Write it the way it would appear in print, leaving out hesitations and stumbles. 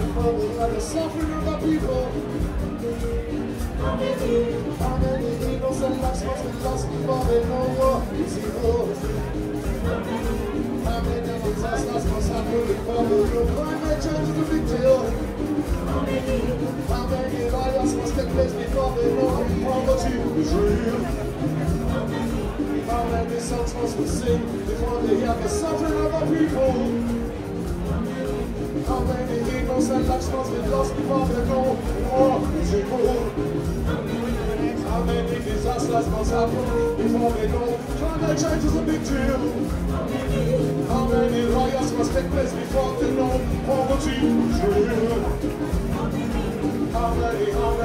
before we let the suffering of the people. How many innocent lives must be lost before they know what is evil? How many disasters must happen before we know climate change is a big deal? How many riots must take place before they know poverty is real? How many songs must we sing before they hear the suffering of the people? How many innocent lives must be lost before they know war is evil? How many disasters must happen before they know climate change is a big deal? How many riots must take place before they know poverty is real? How many